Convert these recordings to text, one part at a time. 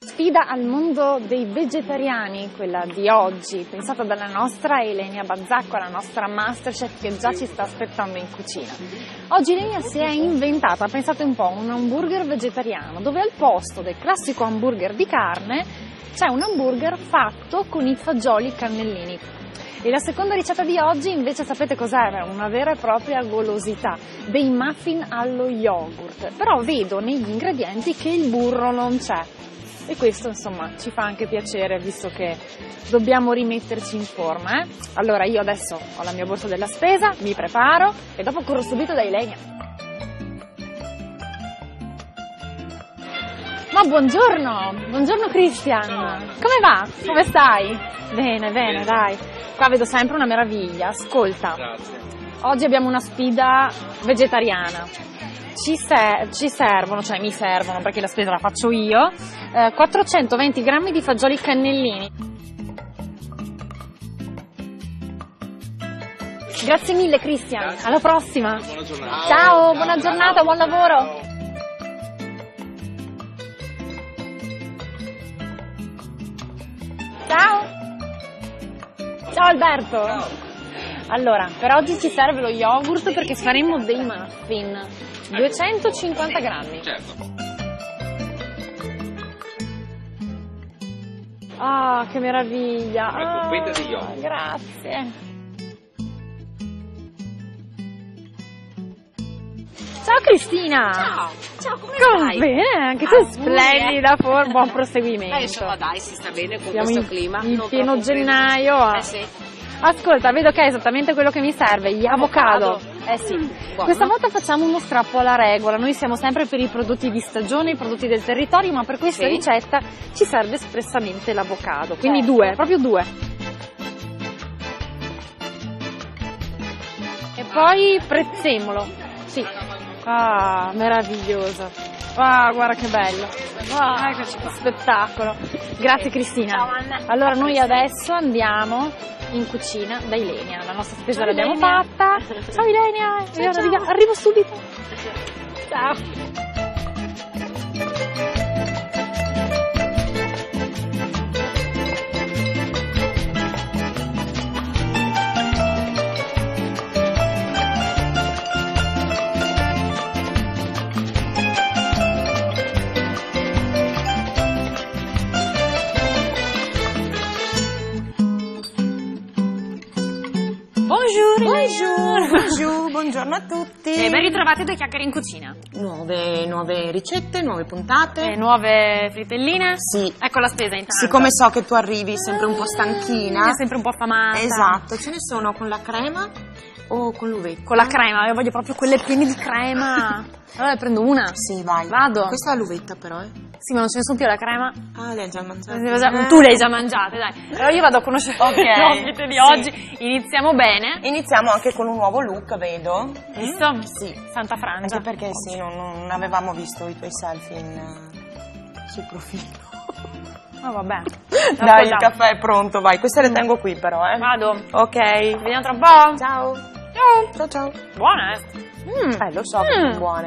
Sfida al mondo dei vegetariani, quella di oggi, pensata dalla nostra Elenia Bazzacco, la nostra Masterchef che già ci sta aspettando in cucina. Oggi Elenia si è inventata, pensate un po', un hamburger vegetariano, dove al posto del classico hamburger di carne c'è un hamburger fatto con i fagioli cannellini. E la seconda ricetta di oggi invece sapete cos'è? Una vera e propria golosità, dei muffin allo yogurt. Però vedo negli ingredienti che il burro non c'è. E questo insomma ci fa anche piacere visto che dobbiamo rimetterci in forma. Allora io adesso ho la mia borsa della spesa, mi preparo e dopo corro subito da Elenia. Ma buongiorno Christian, come va? Come stai? Bene, dai, qua vedo sempre una meraviglia, ascolta. Grazie. Oggi abbiamo una sfida vegetariana. Ci servono, cioè mi servono perché la spesa la faccio io, 420 grammi di fagioli cannellini. Grazie mille Christian, Grazie. alla prossima. Buona giornata. Ciao, buona giornata, buon lavoro. Ciao Alberto. Ciao. Allora, per oggi ci serve lo yogurt perché faremo dei muffin, 250 grammi. Certo. Ah, che meraviglia! Ecco, fette di yogurt. Grazie. Ciao Cristina! Ciao, come Come stai? bene, anche tu splendida, buon proseguimento. Insomma dai, si sta bene con Siamo questo clima. in non pieno troppo freddo. gennaio. Sì. Ascolta, vedo che è esattamente quello che mi serve, gli avocado. Eh sì. Buono. Questa volta facciamo uno strappo alla regola, noi siamo sempre per i prodotti di stagione, i prodotti del territorio, ma per questa Sì. ricetta ci serve espressamente l'avocado, quindi Certo. due, proprio due. E poi prezzemolo, sì. Ah, meraviglioso. Ah, guarda che bello. Ah, eccoci qua. Spettacolo. Grazie Cristina. Ciao, Anna. Allora noi adesso andiamo in cucina da Ilenia, la nostra spesa Ciao, l'abbiamo Ilenia. fatta. Ciao Ilenia, Ciao. arrivo subito. Ciao. Bonjour, buongiorno a tutti. E ben ritrovati due chiacchiere in cucina. Nuove ricette, nuove puntate. Nuove fritelline. Sì. Ecco la spesa intanto. Siccome so che tu arrivi sempre un po' stanchina. È sempre un po' affamata. Esatto, ce ne sono con la crema o con l'uvetta? Con la crema, io voglio proprio quelle piene di crema. Allora ne prendo una. Sì, vai. Vado. Questa è l'uvetta però, Sì, ma non ce ne sono più la crema. Ah, le hai già mangiate. Tu le hai già mangiate, dai. Allora io vado a conoscere Ok, l'ospite di sì. oggi. Iniziamo bene. Iniziamo anche con un nuovo look, vedo. Visto? Sì. Santa Frangia. Anche perché sì, non avevamo visto i tuoi selfie sul profilo. Oh, vabbè. Dai, il Ascolta, caffè è pronto, vai. Queste le tengo qui però, Vado. Ok. Vediamo tra un po'. Ciao. Ciao. Ciao ciao. Buona, Lo so che sono buone.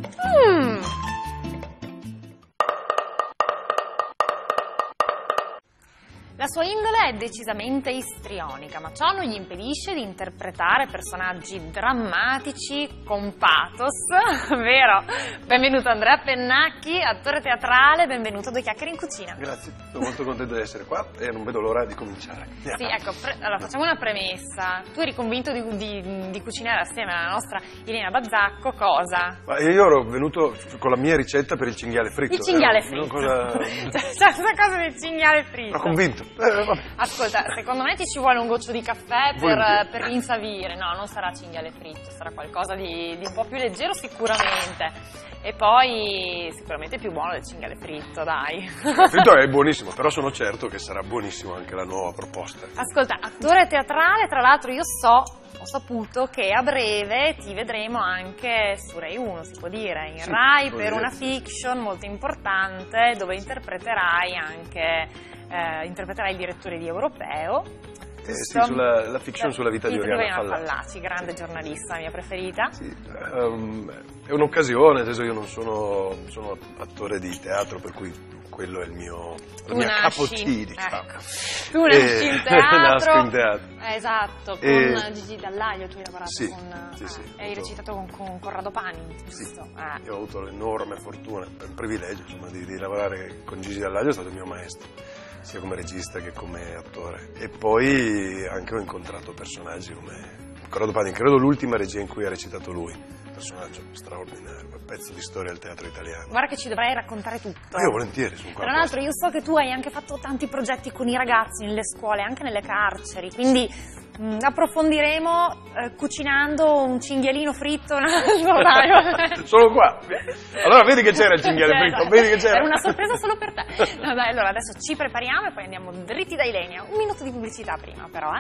La sua indole è decisamente istrionica, ma ciò non gli impedisce di interpretare personaggi drammatici con pathos, vero? Benvenuto Andrea Pennacchi, attore teatrale, benvenuto a Due Chiacchiere in Cucina. Grazie, sono molto contento di essere qua e non vedo l'ora di cominciare. Sì, ecco, allora facciamo una premessa. Tu eri convinto di cucinare assieme alla nostra Elenia Bazzacco cosa? Ma io ero venuto con la mia ricetta per il cinghiale fritto. Il cinghiale Era fritto. una cosa... Cioè, questa cosa del cinghiale fritto. Ero convinto. Vabbè. Ascolta, secondo me ti ci vuole un goccio di caffè Volentieri. per rinsavire. No, non sarà cinghiale fritto, sarà qualcosa di un po' più leggero sicuramente. E poi sicuramente più buono del cinghiale fritto, dai. Il fritto è buonissimo, però sono certo che sarà buonissimo anche la nuova proposta. Ascolta, attore teatrale, tra l'altro io ho saputo che a breve ti vedremo anche su Rai 1, si può dire, in Sì, Rai può per dire. una fiction molto importante dove interpreterai anche interpreterai il direttore di Europeo. giusto? Sì, la fiction sulla vita di Oriana Fallaci, grande giornalista, la mia preferita. Sì, è un'occasione, nel senso io non sono attore di teatro, per cui quello è la mia capotì, diciamo. Ecco. Tu nasci in teatro. Nasco in teatro. Esatto, con Gigi Dallaglio tu hai lavorato sì, con... sì, hai recitato con Corrado Pani, giusto? Sì, io ho avuto l'enorme fortuna, è un privilegio insomma, di lavorare con Gigi Dallaglio, è stato il mio maestro, sia come regista che come attore. E poi anche ho incontrato personaggi come Corrado Pani, credo l'ultima regia in cui ha recitato lui. Personaggio straordinario, un pezzo di storia del teatro italiano. Guarda che ci dovrai raccontare tutto. Io volentieri sono qua. Tra l'altro io so che tu hai anche fatto tanti progetti con i ragazzi nelle scuole, anche nelle carceri, quindi approfondiremo cucinando un cinghialino fritto. Solo qua. Allora vedi che c'era il cinghiale fritto, vedi che c'era. Era una sorpresa solo per te. No, dai, allora adesso ci prepariamo e poi andiamo dritti da Ilenia. Un minuto di pubblicità prima però,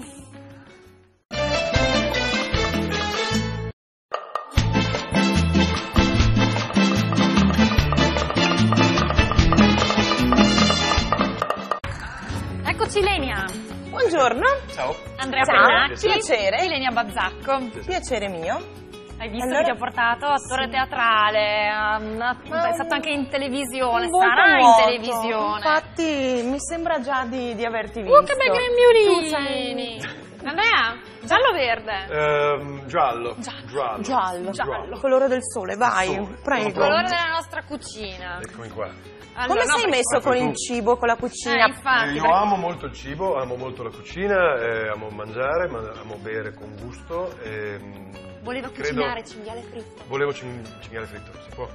Eccoci Ilenia. Buongiorno. Ciao. Andrea Ciao. Pennacci. Piacere. Ilenia Bazzacco. Piacere mio. Hai visto che ti ho portato? Attore teatrale, è stato anche in televisione, sarà in televisione. Infatti mi sembra già di averti visto. Che bei grembiulini! Andrea, giallo o verde? Giallo. Colore del sole, vai, Sole. prego. Il colore della nostra cucina. Eccomi qua. Allora, Come sei messo con tu. il cibo, con la cucina? Infatti, Io amo molto il cibo, amo molto la cucina, amo mangiare, ma amo bere con gusto. voleva cucinare cinghiale fritto. Volevo cinghiale fritto, si può?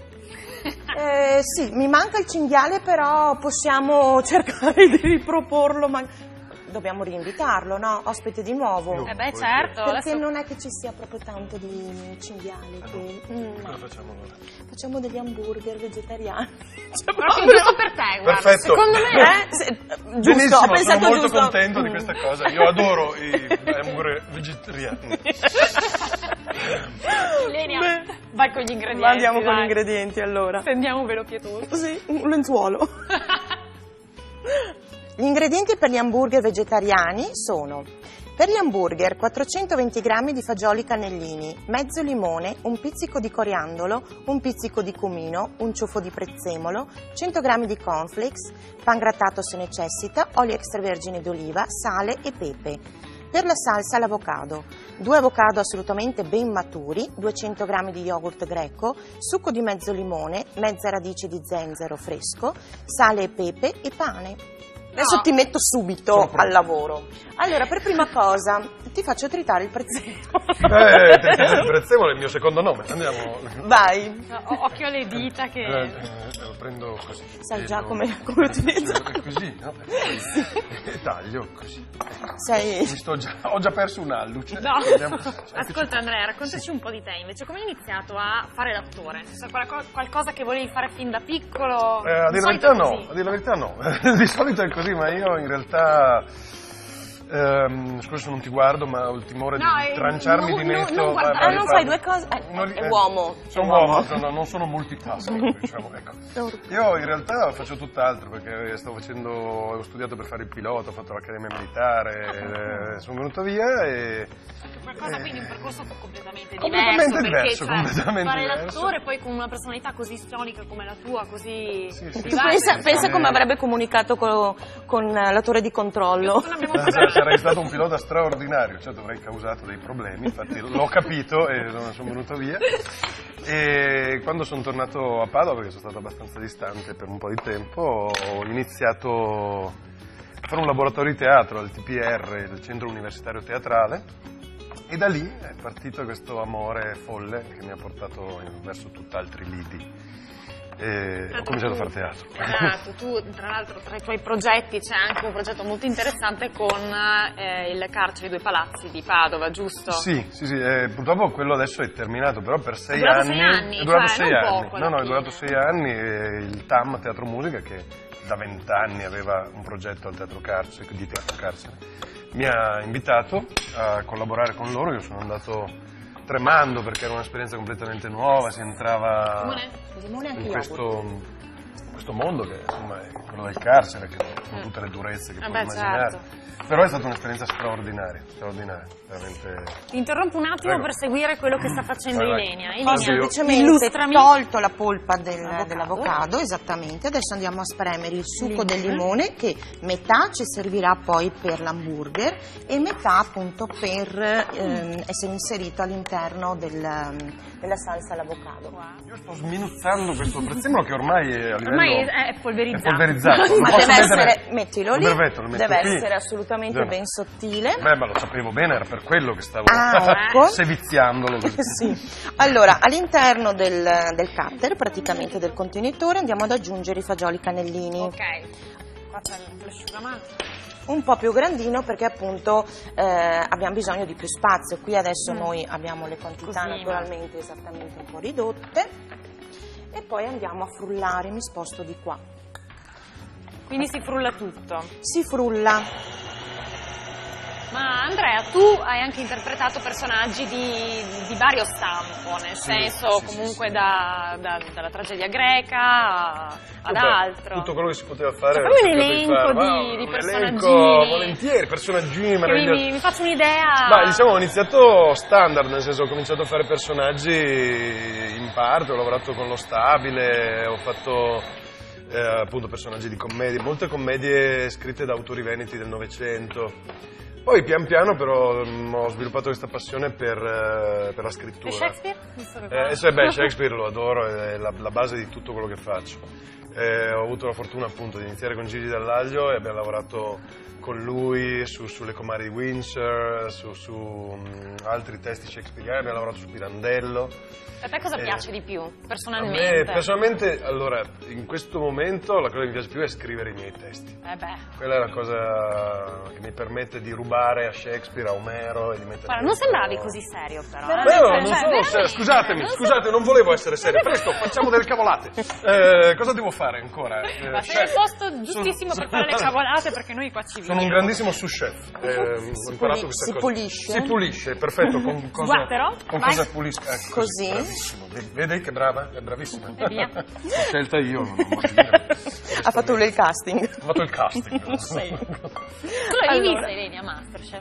Sì, mi manca il cinghiale, però possiamo cercare di riproporlo. Dobbiamo reinvitarlo, no? Ospite di nuovo. Certo. Perché Adesso... non è che ci sia proprio tanto di cinghiale. Cosa facciamo allora? Facciamo degli hamburger vegetariani. Proprio giusto per te, guarda. Perfetto. Secondo me... Giusto, Benissimo, ho pensato sono molto giusto. contento di questa cosa. Io adoro i hamburger vegetariani. Ilenia, vai con gli ingredienti. Andiamo con dai. gli ingredienti allora. Stendiamo un velo pietoso. Sì, un lenzuolo. Gli ingredienti per gli hamburger vegetariani sono: per gli hamburger 420 g di fagioli cannellini, mezzo limone, un pizzico di coriandolo, un pizzico di cumino, un ciuffo di prezzemolo, 100 g di cornflakes, pan grattato se necessita, olio extravergine d'oliva, sale e pepe. Per la salsa l'avocado, 2 avocado assolutamente ben maturi, 200 g di yogurt greco, succo di mezzo limone, mezza radice di zenzero fresco, sale e pepe e pane. Adesso ti metto subito al lavoro. Allora, per prima cosa, ti faccio tritare il prezzemolo. Il prezzemolo è il mio secondo nome, andiamo. Vai. Occhio alle dita che... Lo prendo così. Sai già come utilizzo. Così, no? E taglio così. Ho già perso un alluce. No. Andiamo. Ascolta Andrea, raccontaci un po' di te invece. Come hai iniziato a fare l'attore? C'è qualcosa che volevi fare fin da piccolo? A dire la verità no. Di solito è così, ma io in realtà... scusa se non ti guardo, ma ho il timore di tranciarmi di netto. Non fai due cose. È uomo. Sono uomo, non sono multitasking, diciamo, ecco. Io in realtà faccio tutt'altro, perché ho studiato per fare il pilota, ho fatto l'accademia militare, sono venuto via e... Quindi un percorso completamente diverso, perché completamente fare diverso. l'attore poi con una personalità così stonica come la tua, così... Pensa come avrebbe comunicato con l'attore di controllo. Sarei stato un pilota straordinario, certo avrei causato dei problemi, infatti l'ho capito e sono venuto via. E quando sono tornato a Padova, perché sono stato abbastanza distante per un po' di tempo, ho iniziato a fare un laboratorio di teatro al TPR, il Centro Universitario Teatrale, e da lì è partito questo amore folle che mi ha portato verso tutt'altri lidi. Ho cominciato a fare teatro. Esatto, tu tra l'altro tra i tuoi progetti c'è anche un progetto molto interessante con il carcere Due Palazzi di Padova, giusto? Sì, purtroppo quello adesso è terminato, però per 6 durato anni... 6 anni? È durato Cioè, 6 non anni. poco, No, è durato 6 anni e il TAM Teatro Musica, che da 20 anni aveva un progetto al Teatro Carcere, di Teatro Carcere, mi ha invitato a collaborare con loro. Io sono andato tremando perché era un'esperienza completamente nuova, si entrava in questo questo mondo che insomma è quello del carcere, che con tutte le durezze che puoi immaginare. Certo. Però è stata un'esperienza straordinaria, veramente. Ti interrompo un attimo Prego. per seguire quello che sta facendo Vai. Ilenia. Oddio. Ilenia, Semplicemente illustrami. tolto la polpa L'avocado. dell'avocado, esattamente. Adesso andiamo a spremere il succo del Limone. limone, che metà ci servirà poi per l'hamburger e metà appunto per essere inserito all'interno della salsa all'avocado. Io sto sminuzzando questo prezzemolo che ormai è a livello... Ormai è polverizzato. È polverizzato. Ma Posso deve mettere- essere, mettilo lì, il brevetto, lo metto deve qui. essere assolutamente ben sottile. Beh, ma lo sapevo bene, era per quello che stavo Ecco. seviziandolo. Sì. Allora, all'interno del cutter, praticamente del contenitore, andiamo ad aggiungere i fagioli cannellini. Ok. Qua c'è l'asciugamano. Un po' più grandino perché appunto abbiamo bisogno di più spazio. Qui adesso noi abbiamo le quantità Così, naturalmente esattamente un po' ridotte e poi andiamo a frullare. Mi sposto di qua. Quindi si frulla tutto. Si frulla. Ma Andrea, tu hai anche interpretato personaggi di vario stampo, nel senso comunque dalla tragedia greca ad altro. Tutto quello che si poteva fare. Fammi un elenco di Un personaggini. elenco, volentieri, personaggini Che meravigliosi. mi faccio un'idea. Ma diciamo ho iniziato standard, nel senso ho cominciato a fare personaggi in parte, ho lavorato con lo Stabile, ho fatto appunto personaggi di commedie, molte commedie scritte da autori veneti del Novecento. Poi pian piano però ho sviluppato questa passione per la scrittura. E Shakespeare? Visto che Beh, Shakespeare lo adoro, è la base di tutto quello che faccio. Ho avuto la fortuna appunto di iniziare con Gigi Dall'Aglio e abbiamo lavorato con lui sulle comari di Windsor, su altri testi shakespeariani, abbiamo lavorato su Pirandello. A te cosa piace di più, A personalmente? me personalmente, allora, in questo momento la cosa che mi piace più è scrivere i miei testi. Quella è la cosa che mi permette di rubare a Shakespeare, a Omero e di mettere... Guarda, non sembravi così serio però. Beh, no, non sono serio. Scusate, non volevo essere serio. Presto, facciamo delle cavolate. Cosa devo fare ancora? Ma sei nel posto giustissimo per fare le cavolate perché noi qua ci viviamo. Sono un grandissimo sous chef. Ho imparato questa si cosa. pulisce? Si pulisce, perfetto. Con cosa, Sguattero? con Vai. cosa pulisco? Ecco, Così. Bravissimo. Vedi che brava? È bravissima. E via. L'ho scelta io, non posso dire. Ha fatto lui il casting. Ho fatto il casting. Sì. Tu l'hai vista Ilenia Masterchef?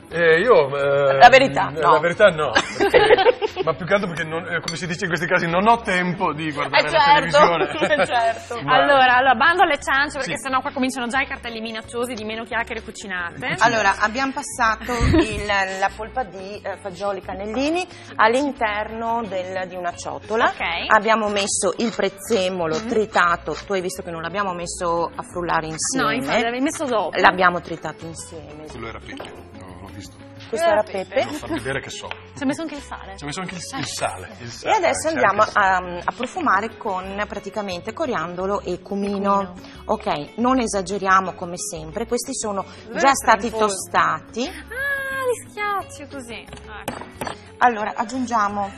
La verità, no. La verità no. Perché, ma più che altro perché, come si dice in questi casi, non ho tempo di guardare la televisione. certo. Ma- Allora, bando alle ciance perché Sì. sennò qua cominciano già i cartelli minacciosi di meno chiacchiere cucinate. Allora, abbiamo passato la polpa di fagioli cannellini all'interno di una ciotola. Ok. Abbiamo messo il prezzemolo tritato. Tu hai visto che non l'abbiamo messo a frullare insieme. No, infatti l'avevi messo dopo. L'abbiamo tritato insieme. Quello era Peppe, no, l'ho visto. Questo era Pepe. Pepe. Devo farvi vedere che so. Ci ha messo anche il sale. Ci ho messo anche il sale. E adesso andiamo a profumare con praticamente coriandolo e cumino. Ok, non esageriamo come sempre, questi sono già stati tostati. Ah, li schiacci così. Ecco. Allora aggiungiamo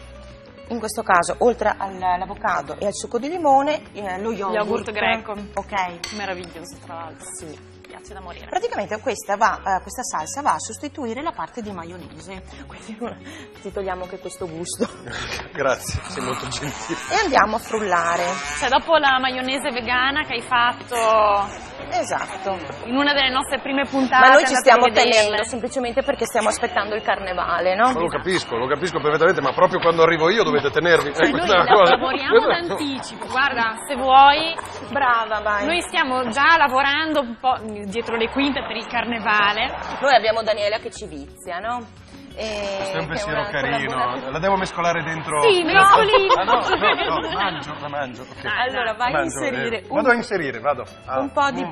in questo caso, oltre all'avocado e al succo di limone, lo yogurt greco. Ok. Meraviglioso tra l'altro. Sì. Piace da morire. Praticamente questa salsa va a sostituire la parte di maionese, quindi ti togliamo anche questo gusto. Grazie, sei molto gentile. E andiamo a frullare. Cioè dopo la maionese vegana che hai fatto Esatto. in una delle nostre prime puntate. Ma noi ci andate stiamo a vederle. tenendo semplicemente perché stiamo aspettando il carnevale, no? Ma lo capisco perfettamente, ma proprio quando arrivo io dovete tenervi. Noi Questa è una cosa. lavoriamo d'anticipo, guarda, se vuoi, Brava, vai. noi stiamo già lavorando un po' dietro le quinte per il carnevale. Noi abbiamo Daniela che ci vizia, no? Questo è un che pensiero una carino. collaboratrice. La devo mescolare dentro. Sì, mescoli. Ah, no, la mangio. Ok. Allora, vai a Mangio, inserire vado a inserire, vado. un po' di...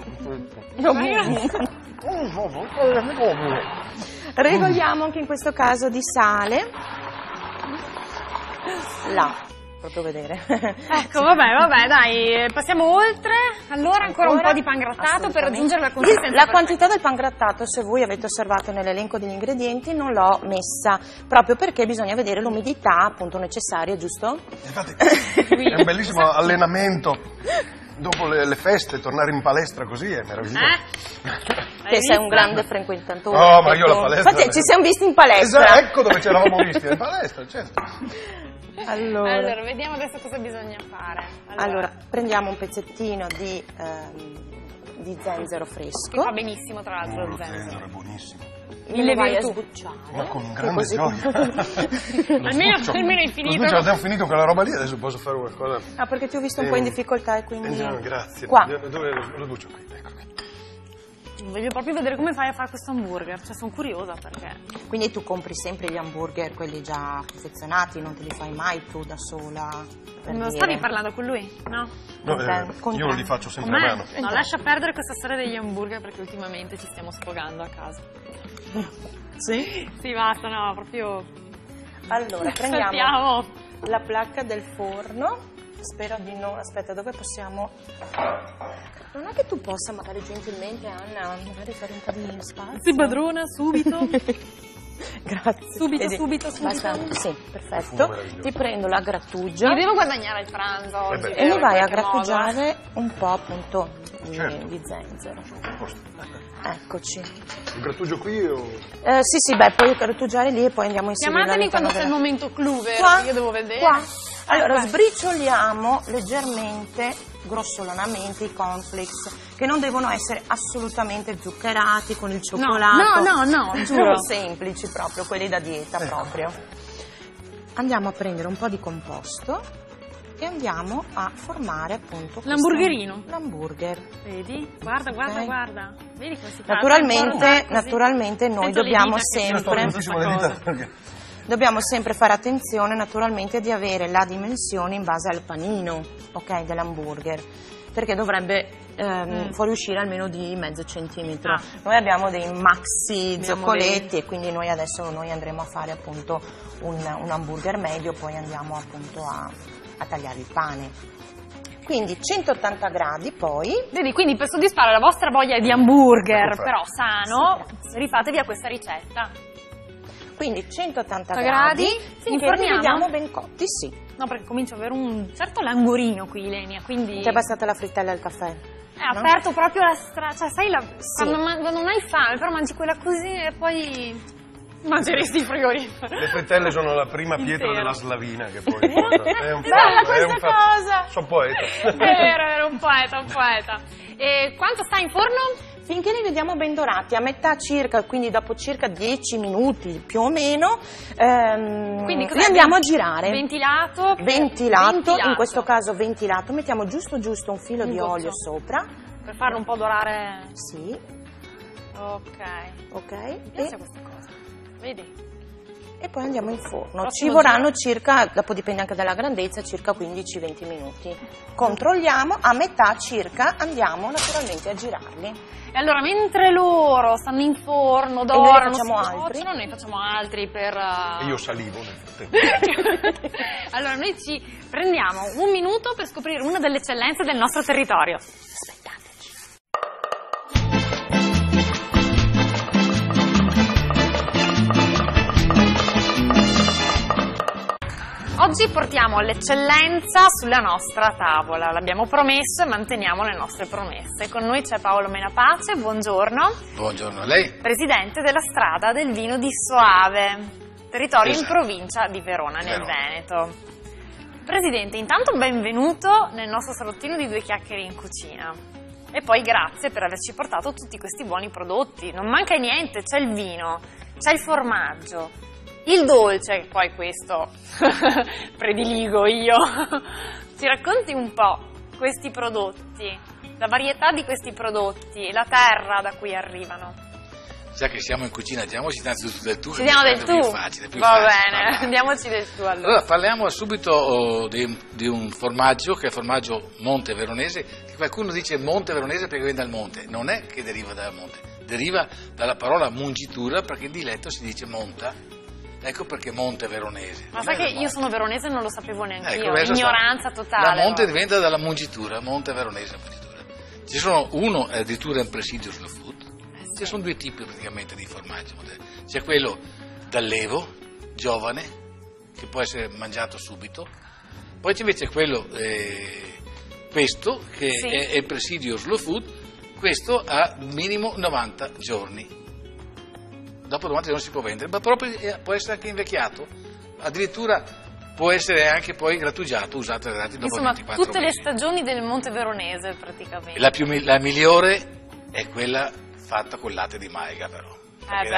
Mm. Regoliamo anche in questo caso di sale. Là, proprio vedere. Ecco, vabbè, dai, passiamo oltre. Allora ancora un po' di pan grattato per raggiungere la consistenza. La quantità del pan grattato, se voi avete osservato nell'elenco degli ingredienti, non l'ho messa proprio perché bisogna vedere l'umidità appunto necessaria, giusto? Infatti, è un bellissimo allenamento. Dopo le feste, tornare in palestra così è meraviglioso. Che sei un grande frequentatore. Oh, ma io la palestra... Infatti ci siamo visti in palestra. Esatto, ecco dove ci eravamo visti, in palestra, certo. Allora, vediamo adesso cosa bisogna fare. Allora, prendiamo un pezzettino di zenzero fresco. Che fa benissimo, tra l'altro, il zenzero. È buonissimo. Mille vai a virtù. sbucciare. Ma con grande gioia. Almeno è finito. Abbiamo finito quella roba lì, adesso posso fare qualcosa. Ah, perché ti ho visto un po' in difficoltà e quindi... grazie. Qua. Dove lo sbuccio qui? Ecco qui. Voglio proprio vedere come fai a fare questo hamburger, cioè sono curiosa perché... Quindi tu compri sempre gli hamburger, quelli già confezionati, non te li fai mai tu da sola? Non stavi parlando con lui? No? No, io li faccio sempre a mano. No, lascia perdere questa storia degli hamburger perché ultimamente ci stiamo sfogando a casa. Sì? Sì, basta, no, proprio... Allora, prendiamo Saltiamo. la placca del forno. Spero di no. Aspetta, dove possiamo... Non è che tu possa magari gentilmente, Anna, magari fare un po' di spazio? Si padrona, subito. Grazie. Subito. Basta. Sì, perfetto. Ti prendo la grattugia. Mi devo guadagnare il pranzo oggi. E mi vai a in qualche modo. grattugiare un po' appunto Certo. di zenzero. Eccoci. Il grattugio qui o... Sì, puoi grattugiare lì e poi andiamo a inserire Chiamatemi quando c'è il all'interno momento clou, vero? Qua, Io devo vedere. qua. Allora, Qua. sbricioliamo leggermente, grossolanamente, i cornflakes, che non devono essere assolutamente zuccherati con il cioccolato. No, giuro. Semplici proprio, quelli da dieta proprio. Andiamo a prendere un po' di composto e andiamo a formare appunto L'hamburgerino. L'hamburger. Vedi? Guarda. Vedi come si fa? Naturalmente noi Senza le dobbiamo dita sempre... Dobbiamo sempre fare attenzione naturalmente di avere la dimensione in base al panino, ok, dell'hamburger, perché dovrebbe fuoriuscire almeno di mezzo centimetro. Ah. Noi abbiamo dei maxi zoccoletti e quindi noi adesso andremo a fare appunto un hamburger medio, poi andiamo appunto a tagliare il pane. Quindi 180 gradi poi. Vedi, quindi per soddisfare la vostra voglia di hamburger, Ecco però sano, Sì, rifatevi a questa ricetta. Quindi 180 gradi, finché li inforniamo? vediamo ben cotti, sì. No, perché comincio ad avere un certo languorino qui, Ilenia, quindi... Ti è bastata la frittella e il caffè? È aperto proprio la strada, cioè sai, Sì. quando non hai fame, però mangi quella così e poi mangeresti il frigorifero. Le frittelle sono la prima pietra Intero. della slavina che poi porta. È un Bella fatto, è un questa fatto. cosa! Sono poeta. È vero, un poeta. E quanto sta in forno? Finché li vediamo ben dorati, a metà circa, quindi dopo circa 10 minuti più o meno, Quindi li andiamo a girare. Ventilato, In questo caso ventilato, mettiamo giusto un filo Un di goccio. olio sopra. per farlo un po' dorare. Sì, Ok. ok. Mi piace questa cosa. Vedi? E poi andiamo in forno. Prossimo Ci vorranno giro. circa, dopo dipende anche dalla grandezza, circa 15-20 minuti. Controlliamo, a metà circa andiamo naturalmente a girarli. E allora, mentre loro stanno in forno, noi dorano, facciamo si altri? cuociono, noi facciamo altri per... E io salivo nel frattempo. Allora, noi ci prendiamo un minuto per scoprire una delle eccellenze del nostro territorio. Aspettateci. Oggi portiamo l'eccellenza sulla nostra tavola, l'abbiamo promesso e manteniamo le nostre promesse. Con noi c'è Paolo Menapace, buongiorno. Buongiorno a lei. Presidente della Strada del Vino di Soave, territorio Esatto. in provincia di Verona, nel Verona. Veneto. Presidente, intanto benvenuto nel nostro salottino di Due Chiacchiere in Cucina. E poi grazie per averci portato tutti questi buoni prodotti. Non manca niente, c'è il vino, c'è il formaggio, il dolce, poi questo prediligo io. Ci racconti un po' questi prodotti, la varietà di questi prodotti, la terra da cui arrivano. Già che siamo in cucina, diamoci innanzitutto del tu. Ci diamo del tu? Più facile, Va facile bene, parlare. diamoci del tu allora. Allora parliamo subito di un formaggio che è il formaggio Monte Veronese, che qualcuno dice Monte Veronese perché viene dal monte, non è che deriva dal monte, deriva dalla parola mungitura perché in dialetto si dice monta, ecco perché Monte Veronese. Ma Non sai è che dal io monte. sono veronese e non lo sapevo neanche Ecco, io, adesso ignoranza sta. totale. Da monte allora. diventa dalla mungitura, Monte Veronese mungitura. Ci sono uno è addirittura in presidio sulla food. Ci sono due tipi praticamente di formaggio. C'è quello d'allievo, giovane, che può essere mangiato subito. Poi c'è invece quello, questo, che Sì. è il presidio slow food. Questo ha minimo 90 giorni. Dopo 90 giorni si può vendere, ma proprio può essere anche invecchiato. Addirittura può essere anche poi grattugiato, usato e dopo Insomma, 24 tutte mesi. le stagioni del Monte Veronese praticamente. La migliore è quella fatta col latte di Maiga, però. Perché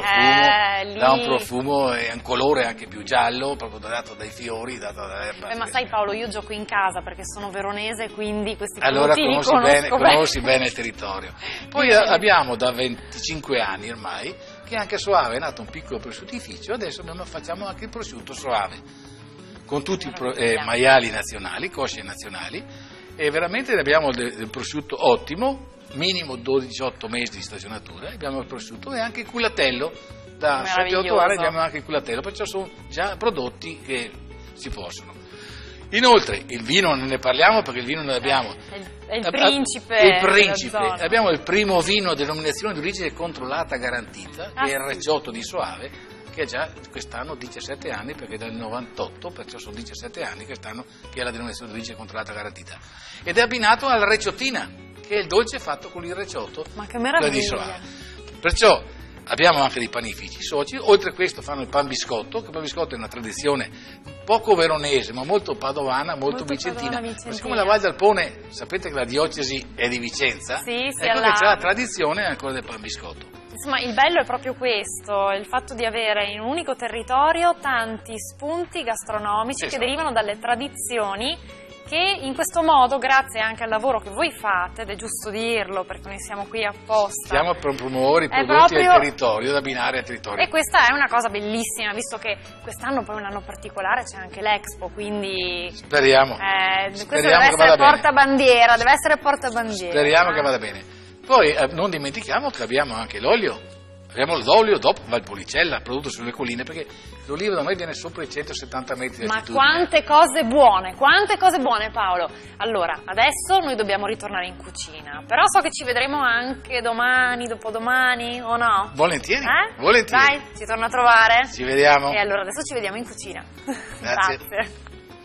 lì... dà un profumo e un colore anche più giallo, proprio dato dai fiori, dato dall'erba. Ma sai Paolo, io gioco in casa perché sono veronese, quindi questi Allora prodotti li conosci bene il territorio. Poi abbiamo da 25 anni ormai che anche a Soave è nato un piccolo prosciuttificio, adesso facciamo anche il prosciutto Soave, con tutti i maiali nazionali, cosce nazionali, e veramente abbiamo del prosciutto ottimo, minimo 12-18 mesi di stagionatura, abbiamo il prosciutto e anche il culatello, da 7-8 anni abbiamo anche il culatello, perciò sono già prodotti che si possono. Inoltre il vino non ne parliamo perché il vino noi abbiamo è il principe, abbiamo il primo vino a denominazione di origine controllata garantita, che è il Recioto di Soave, che ha già quest'anno 17 anni, perché è del 98, perciò sono 17 anni quest'anno che ha la denominazione di origine controllata garantita, ed è abbinato alla Reciotina, che è il dolce fatto con il Recioto. Ma che meraviglia! Di Soave. Perciò abbiamo anche dei panifici soci, oltre a questo fanno il pan biscotto, che il pan biscotto è una tradizione poco veronese, ma molto padovana, molto vicentina. Ma siccome la Val d'Alpone, sapete che la diocesi è di Vicenza, ecco che c'è la tradizione ancora del pan biscotto. Insomma, il bello è proprio questo, il fatto di avere in un unico territorio tanti spunti gastronomici che derivano dalle tradizioni, che in questo modo, grazie anche al lavoro che voi fate, ed è giusto dirlo perché noi siamo qui apposta, stiamo a promuovere i prodotti del territorio, da abbinare al territorio. E questa è una cosa bellissima, visto che quest'anno poi è un anno particolare, c'è anche l'Expo, quindi speriamo questo deve essere portabandiera, deve essere portabandiera. Speriamo che vada bene. Poi non dimentichiamo che abbiamo anche l'olio. Abbiamo l'olio DOP Valpolicella, prodotto sulle colline, perché l'olivo da noi viene sopra i 170 metri di altitudine. Ma quante cose buone Paolo. Allora, adesso noi dobbiamo ritornare in cucina, però so che ci vedremo anche domani, dopodomani, o no? Volentieri, volentieri. Dai, ci torno a trovare? Ci vediamo. E allora adesso ci vediamo in cucina. Grazie. Grazie.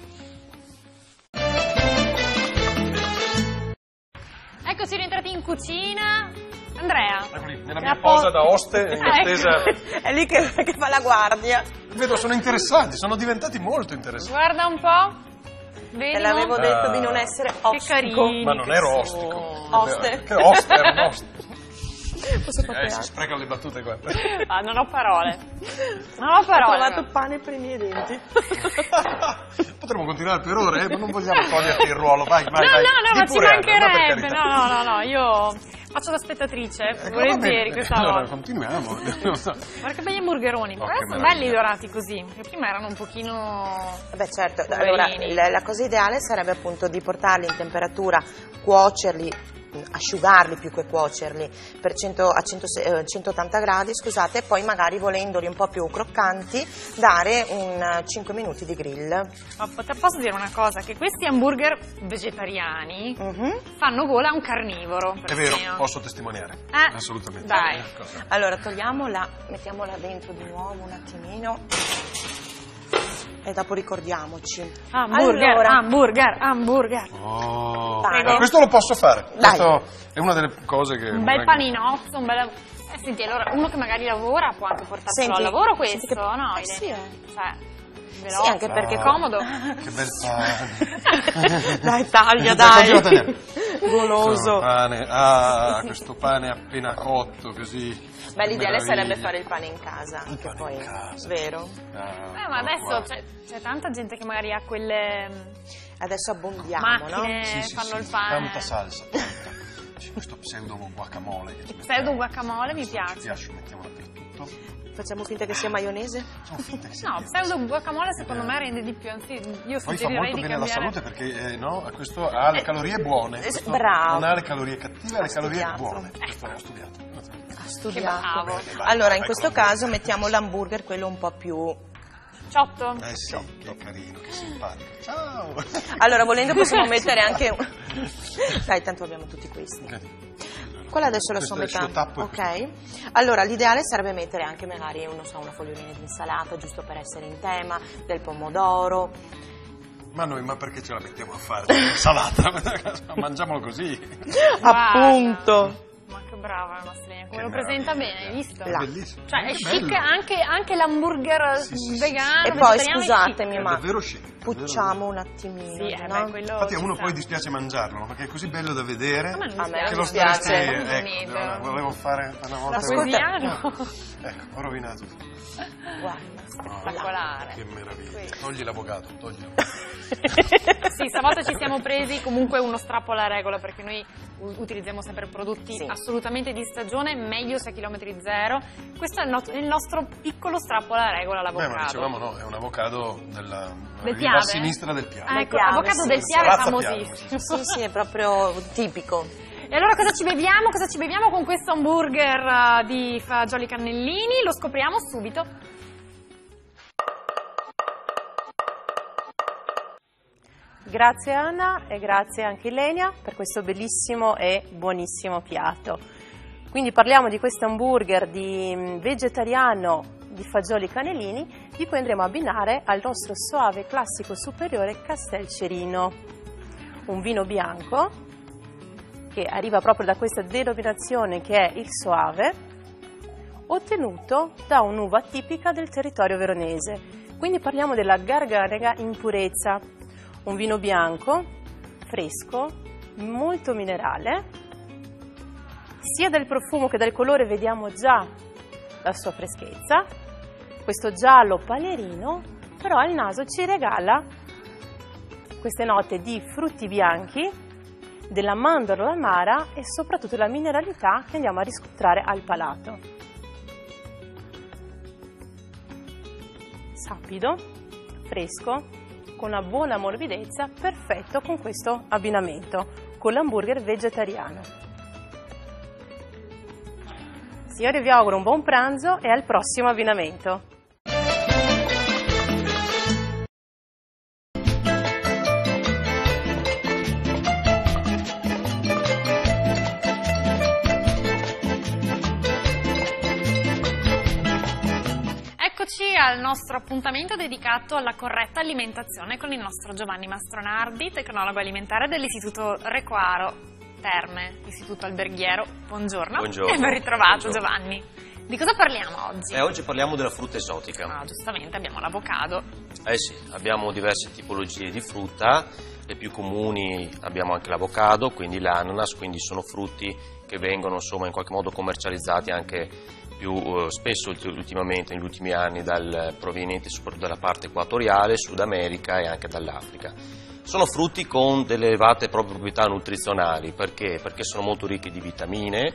Eccoci rientrati in cucina. Andrea, eccoli, nella mia posa da oste in attesa. È lì che fa la guardia. Vedo, sono interessati, sono diventati molto interessanti. Guarda un po'. Vedi? Te l'avevo detto di non essere ostico. Che carino. Ma non ero ostico. Oste. Che oste, ero un oste. Si sprecano le battute qua. Non ho parole. Ho trovato pane per i miei denti. Potremmo continuare per ore, ma non vogliamo toglierti il ruolo. Vai. No, ma ci mancherebbe. No, io faccio da spettatrice, volentieri questa volta. Allora, continuiamo. Guarda che belli hamburgeroni, però sono belli dorati così, perché prima erano un pochino... Beh certo, allora la cosa ideale sarebbe appunto di portarli in temperatura, cuocerli, asciugarli più che cuocerli per 180 gradi, scusate, e poi magari volendoli un po' più croccanti dare un 5 minuti di grill. Ma posso dire una cosa, che questi hamburger vegetariani fanno gola a un carnivoro. È vero, posso testimoniare, assolutamente. Dai. Allora togliamola, mettiamola dentro di nuovo un attimino e dopo ricordiamoci. Hamburger. Oh, questo lo posso fare. Questo è una delle cose che... Un bel paninozzo, un bel... senti, allora uno che magari lavora può anche portarselo al lavoro questo, no? Sì, veloce, sì, anche perché è comodo. Che bel pane. Dai, taglia, dai. Goloso. Questo pane appena cotto, così. Beh, l'ideale sarebbe fare il pane in casa, anche poi, in casa. Vero? Ma adesso c'è tanta gente che magari ha quelle adesso abbondiamo, macchine, no? fanno il pane. Tanta salsa, C'è questo pseudo guacamole. Pseudo guacamole mi piace. Mettiamo dappertutto. Facciamo finta che sia maionese? No, pseudo guacamole secondo me rende di più, anzi io poi fa molto bene alla salute perché questo ha le calorie buone. Bravo. Non ha le calorie cattive, ha le calorie buone. Questo l'ho studiato. Bravo. Allora, in questo caso mettiamo l'hamburger, quello un po' più ciotto. Sì, che carino, che simpatico. Ciao. Allora, volendo possiamo mettere anche dai, tanto abbiamo tutti questi. Quella adesso la so metà. Ok. Allora, l'ideale sarebbe mettere anche magari, non so, una fogliolina di insalata, giusto per essere in tema, del pomodoro. Ma perché ce la mettiamo a fare l'insalata? Mangiamolo così. Appunto. Ma che brava la nostra come lo presenta bene, hai visto? È bellissimo. Cioè è È chic bello. anche l'hamburger Sì. vegano, E poi vegetariano, scusatemi, È ma davvero chic. pucciamo un attimino, sì, no? beh, quello Infatti a ci uno sta. poi dispiace mangiarlo, perché è così bello da vedere. A me non A me che non lo dispiace. staresti, ecco, Bonito. volevo fare una volta. Ascolta- Poesiano. Ecco, ho rovinato tutto. Guarda, Spettacolare. Che meraviglia. Sì. Togli l'avvocato, togli l'avvocato. Sì, stavolta ci siamo presi comunque uno strappo alla regola, perché noi utilizziamo sempre prodotti Sì. assolutamente di stagione, meglio se a chilometri zero. Questo è il nostro piccolo strappo alla regola, Beh, ma l'avocado. dicevamo no, è un avocado della Del riva Piave? sinistra del Piave. Ecco, Piave, l'avocado sì. del Piave è Salazza famosissimo. sì, sì, è proprio tipico. E allora cosa ci beviamo? Cosa ci beviamo con questo hamburger di fagioli cannellini? Lo scopriamo subito. Grazie Anna e grazie anche Ilenia per questo bellissimo e buonissimo piatto. Quindi parliamo di questo hamburger vegetariano di fagioli cannellini, di cui andremo a abbinare al nostro soave classico superiore Castelcerino, un vino bianco che arriva proprio da questa denominazione che è il soave, ottenuto da un'uva tipica del territorio veronese. Quindi parliamo della Garganega in purezza, un vino bianco, fresco, molto minerale. Sia dal profumo che dal colore vediamo già la sua freschezza. Questo giallo palerino, però al naso ci regala queste note di frutti bianchi, della mandorla amara e soprattutto la mineralità che andiamo a riscontrare al palato. Sapido, fresco, con una buona morbidezza, perfetto con questo abbinamento, con l'hamburger vegetariano. Signori, vi auguro un buon pranzo e al prossimo abbinamento. Eccoci al nostro appuntamento dedicato alla corretta alimentazione con il nostro Giovanni Mastronardi, tecnologo alimentare dell'Istituto Requaro Terme, Istituto Alberghiero. Buongiorno. Buongiorno. E ben ritrovato Buongiorno. Giovanni. Di cosa parliamo oggi? Oggi parliamo della frutta esotica. Ah, giustamente abbiamo l'avocado. Sì, abbiamo diverse tipologie di frutta, le più comuni abbiamo anche l'avocado, quindi l'ananas, quindi sono frutti che vengono insomma in qualche modo commercializzati anche più spesso ultimamente, negli ultimi anni, provenienti soprattutto dalla parte equatoriale, Sud America e anche dall'Africa. Sono frutti con delle elevate proprie proprietà nutrizionali, perché? Perché sono molto ricchi di vitamine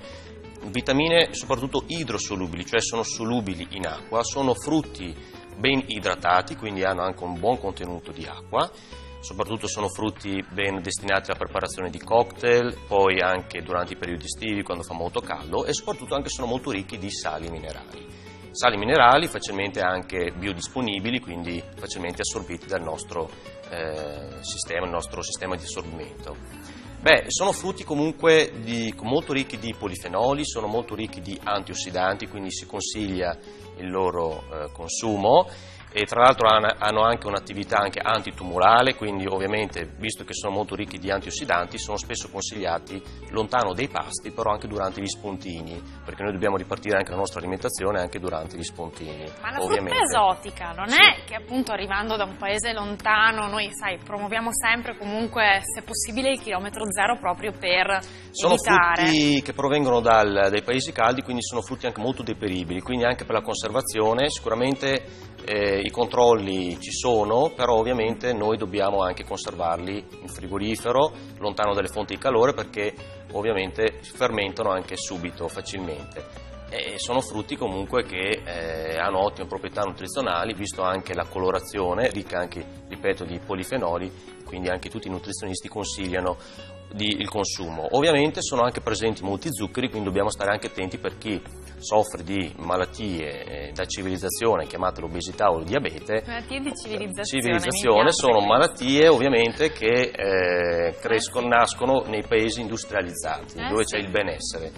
soprattutto idrosolubili, cioè sono solubili in acqua, sono frutti ben idratati, quindi hanno anche un buon contenuto di acqua, soprattutto sono frutti ben destinati alla preparazione di cocktail, poi anche durante i periodi estivi quando fa molto caldo, e soprattutto anche sono molto ricchi di sali minerali. Sali minerali facilmente anche biodisponibili, quindi facilmente assorbiti dal nostro sistema, il nostro sistema di assorbimento. Sono frutti comunque molto ricchi di polifenoli, sono molto ricchi di antiossidanti, quindi si consiglia il loro consumo, e tra l'altro hanno anche un'attività anche antitumorale, quindi ovviamente, visto che sono molto ricchi di antiossidanti, sono spesso consigliati lontano dai pasti, però anche durante gli spuntini, perché noi dobbiamo ripartire anche la nostra alimentazione anche durante gli spuntini. Ma la ovviamente. frutta esotica non è che appunto arrivando da un paese lontano noi, sai, promuoviamo sempre comunque, se possibile, il chilometro zero proprio per Sono evitare. frutti che provengono dai paesi caldi, quindi sono frutti anche molto deperibili, quindi anche per la conservazione sicuramente i controlli ci sono, però ovviamente noi dobbiamo anche conservarli in frigorifero, lontano dalle fonti di calore, perché ovviamente fermentano anche subito, facilmente. E sono frutti comunque che hanno ottime proprietà nutrizionali, visto anche la colorazione, ricca anche, ripeto, di polifenoli, quindi anche tutti i nutrizionisti consigliano il consumo. Ovviamente sono anche presenti molti zuccheri, quindi dobbiamo stare anche attenti per chi soffre di malattie da civilizzazione, chiamatelo obesità o diabete. Malattie di civilizzazione. Civilizzazione sono malattie ovviamente che nascono nei paesi industrializzati, dove sì. c'è il benessere.